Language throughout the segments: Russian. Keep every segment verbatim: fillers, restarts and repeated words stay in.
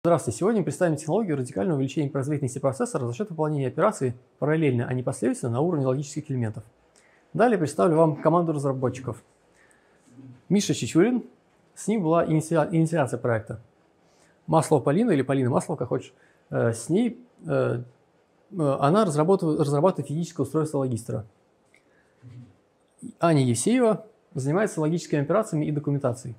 Здравствуйте! Сегодня мы представим технологию радикального увеличения производительности процессора за счет выполнения операций параллельно, а не последовательно на уровне логических элементов. Далее представлю вам команду разработчиков. Миша Чичурин, с ним была инициация проекта. Маслова Полина, или Полина Маслова, как хочешь, с ней она разрабатывает, разрабатывает физическое устройство логистера. Аня Евсеева занимается логическими операциями и документацией.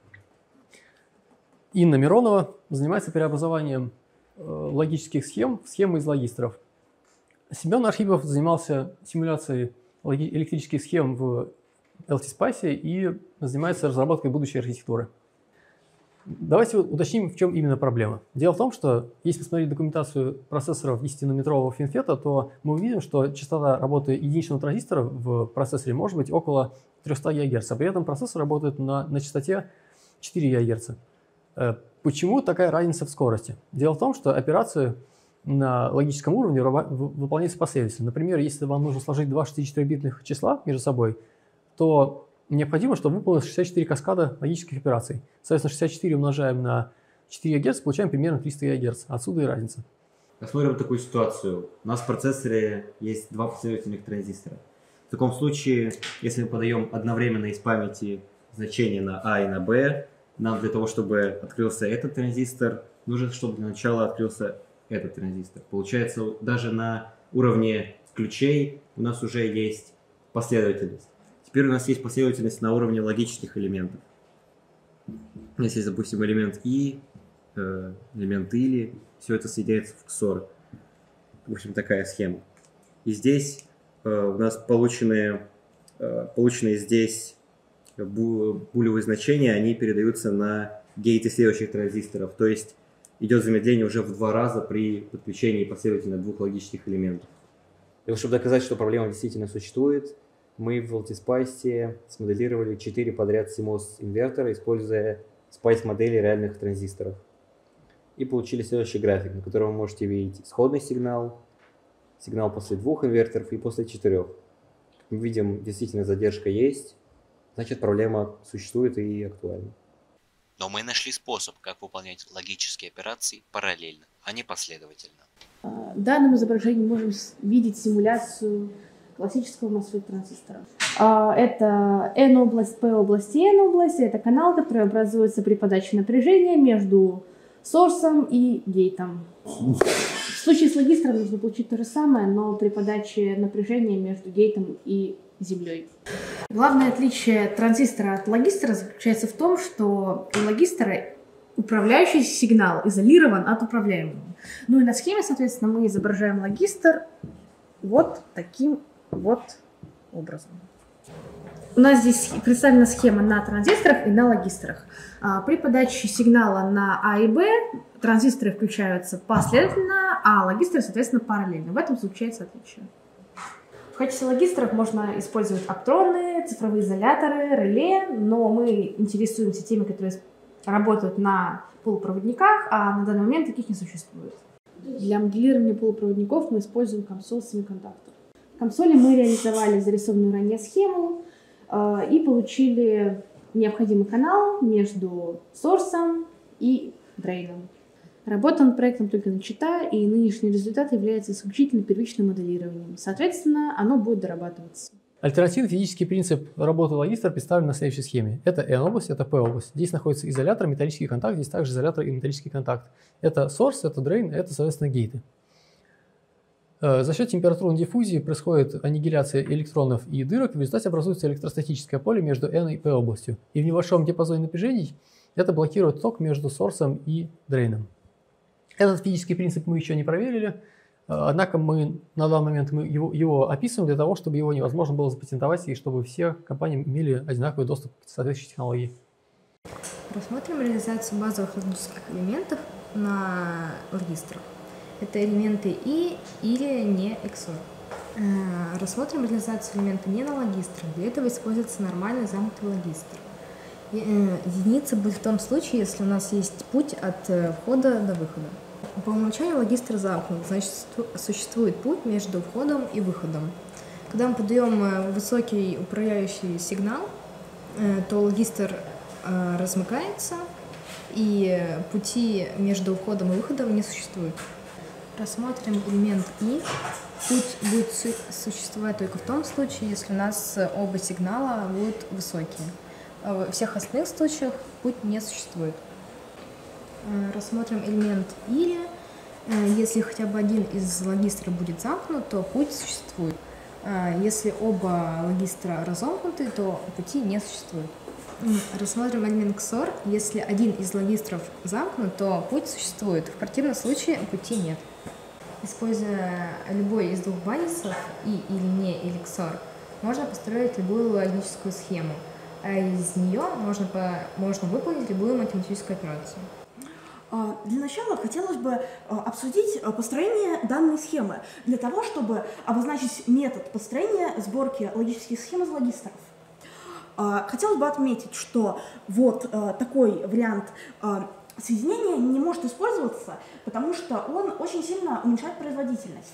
Инна Миронова занимается преобразованием э, логических схем в схемы из логистеров. Семен Архипов занимался симуляцией электрических схем в эл ти спайс и занимается разработкой будущей архитектуры. Давайте уточним, в чем именно проблема. Дело в том, что если посмотреть документацию процессоров десятинанометрового финфета, то мы увидим, что частота работы единичного транзистора в процессоре может быть около трёхсот гигагерц, а при этом процессор работает на, на частоте четыре гигагерца. Почему такая разница в скорости? Дело в том, что операции на логическом уровне выполняются последовательно. Например, если вам нужно сложить два шестидесятичетырёхбитных числа между собой, то необходимо, чтобы выполнилось шестьдесят четыре каскада логических операций. Соответственно, шестьдесят четыре умножаем на четыре гигагерца, получаем примерно триста гигагерц. Отсюда и разница. Рассмотрим такую ситуацию. У нас в процессоре есть два последовательных транзистора. В таком случае, если мы подаем одновременно из памяти значения на А и на Б, нам для того, чтобы открылся этот транзистор, нужно, чтобы для начала открылся этот транзистор. Получается, даже на уровне ключей у нас уже есть последовательность. Теперь у нас есть последовательность на уровне логических элементов. Если есть, допустим, элемент И, элемент Или, все это соединяется в ксор. В общем, такая схема. И здесь у нас полученные, полученные здесь булевые значения, они передаются на гейты следующих транзисторов. То есть идет замедление уже в два раза при подключении последовательно двух логических элементов. И чтобы доказать, что проблема действительно существует, мы в эл ти спайс смоделировали четыре подряд симос инвертора, используя спайс-модели реальных транзисторов. И получили следующий график, на котором вы можете видеть исходный сигнал, сигнал после двух инверторов и после четырех. Мы видим, действительно задержка есть. Значит, проблема существует и актуальна. Но мы нашли способ, как выполнять логические операции параллельно, а не последовательно. В данном изображении можем видеть симуляцию классического мосфет-транзистора. Это N-область, P-область и N-область. Это канал, который образуется при подаче напряжения между сорсом и гейтом. В случае с логистером нужно получить то же самое, но при подаче напряжения между гейтом и землей. Главное отличие транзистора от логистера заключается в том, что у логистера управляющий сигнал изолирован от управляемого. Ну и на схеме, соответственно, мы изображаем логистер вот таким вот образом. У нас здесь представлена схема на транзисторах и на логистерах. При подаче сигнала на А и Б транзисторы включаются последовательно, а логистеры, соответственно, параллельно. В этом заключается отличие. В качестве логистеров можно использовать оптроны, цифровые изоляторы, реле, но мы интересуемся теми, которые работают на полупроводниках, а на данный момент таких не существует. Для моделирования полупроводников мы используем Comsol семикондуктор. В консоли мы реализовали зарисованную ранее схему э, и получили необходимый канал между сорсом и дрейном. Работа над проектом только начата, и нынешний результат является исключительно первичным моделированием. Соответственно, оно будет дорабатываться. Альтернативный физический принцип работы логистера представлен на следующей схеме. Это N-область, это P-область. Здесь находится изолятор, металлический контакт, здесь также изолятор и металлический контакт. Это source, это drain, это, соответственно, гейты. За счет температурной диффузии происходит аннигиляция электронов и дырок, в результате образуется электростатическое поле между N и P-областью. И в небольшом диапазоне напряжений это блокирует ток между source и дрейном. Этот физический принцип мы еще не проверили, однако мы на данный момент мы его, его описываем для того, чтобы его невозможно было запатентовать и чтобы все компании имели одинаковый доступ к соответствующей технологии. Рассмотрим реализацию базовых логических элементов на логистерах. Это элементы И или не икс ор. Рассмотрим реализацию элемента не на логистерах. Для этого используется нормальный замкнутый логистер. Единица будет в том случае, если у нас есть путь от входа до выхода. По умолчанию логистер замкнут, значит существует путь между входом и выходом. Когда мы подаем высокий управляющий сигнал, то логистер размыкается, и пути между входом и выходом не существует. Рассмотрим элемент И. Путь будет су существовать только в том случае, если у нас оба сигнала будут высокие. В всех остальных случаях путь не существует. Рассмотрим элемент Или. Если хотя бы один из логистров будет замкнут, то путь существует. Если оба логистра разомкнуты, то пути не существует. Рассмотрим элемент икс ор. Если один из логистров замкнут, то путь существует. В противном случае пути нет. Используя любой из двух базисов, И или не, или икс ор, можно построить любую логическую схему, а из нее можно, по, можно выполнить любую математическую операцию. Для начала хотелось бы обсудить построение данной схемы, для того, чтобы обозначить метод построения сборки логических схем из логистров. Хотелось бы отметить, что вот такой вариант соединения не может использоваться, потому что он очень сильно уменьшает производительность.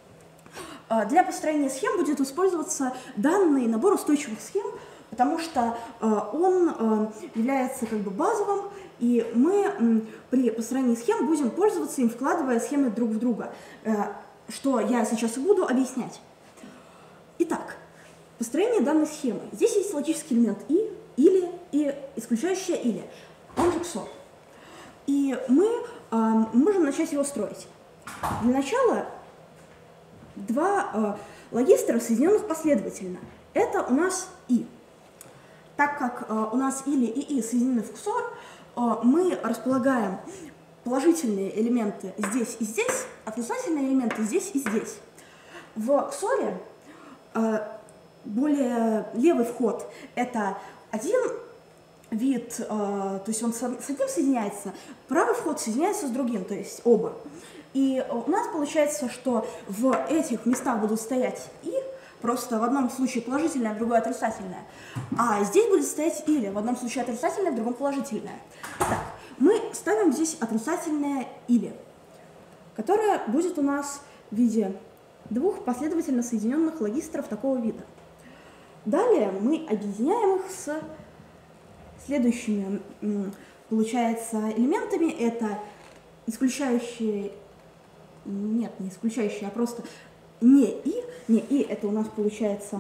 Для построения схем будет использоваться данный набор устойчивых схем, потому что он является как бы базовым, и мы при построении схем будем пользоваться им, вкладывая схемы друг в друга, что я сейчас и буду объяснять. Итак, построение данной схемы. Здесь есть логический элемент И, или, и исключающее или, он же икс ор. И мы э, можем начать его строить. Для начала два э, логистра, соединенных последовательно. Это у нас И. Так как э, у нас или и И соединены в икс ор, э, мы располагаем положительные элементы здесь и здесь, отрицательные элементы здесь и здесь. В икс ор э, более левый вход – это один вид, э, то есть он с одним соединяется, правый вход соединяется с другим, то есть оба. И у нас получается, что в этих местах будут стоять И, просто в одном случае положительное, в другом отрицательное, а здесь будет стоять или, в одном случае отрицательное, в другом положительное. Итак, мы ставим здесь отрицательное или, которое будет у нас в виде двух последовательно соединенных логистров такого вида. Далее мы объединяем их с следующими, получается, элементами. Это исключающие, нет, не исключающие, а просто не И. Не И – это у нас получается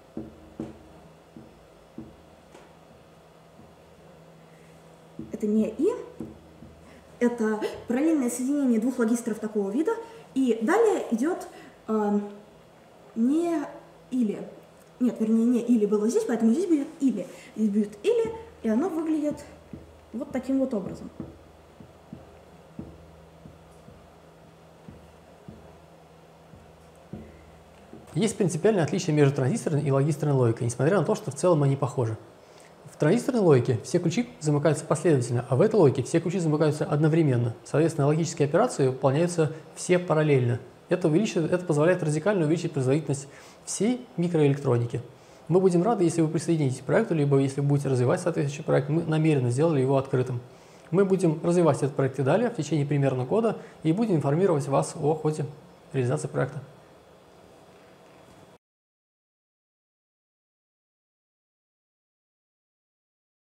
это не И, это параллельное соединение двух логистров такого вида. И далее идет э, не или. Нет, вернее, не или было здесь, поэтому здесь будет или. Здесь будет или, и оно выглядит вот таким вот образом. Есть принципиальное отличие между транзисторной и логистрной логикой, несмотря на то, что в целом они похожи. В транзисторной логике все ключи замыкаются последовательно, а в этой логике все ключи замыкаются одновременно. Соответственно, логические операции выполняются все параллельно. Это, увеличивает, это позволяет радикально увеличить производительность всей микроэлектроники. Мы будем рады, если вы присоединитесь к проекту, либо если вы будете развивать соответствующий проект. Мы намеренно сделали его открытым. Мы будем развивать этот проект и далее в течение примерно года и будем информировать вас о ходе реализации проекта.